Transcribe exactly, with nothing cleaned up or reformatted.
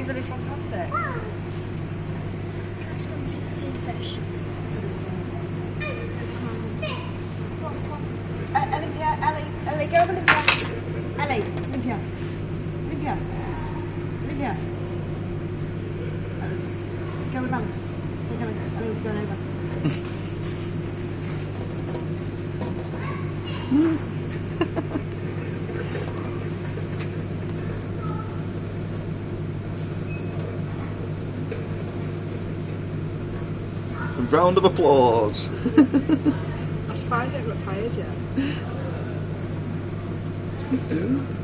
really, really fantastic. Let's go and see the fish. Uh, Olympia, Ellie, Ellie, go over Olympia. Ellie, Olympia. Olympia. Olympia. Go with Alex. Take Alex. Ellie's going over. A round of applause. I'm surprised you haven't got tired yet. What's he doing?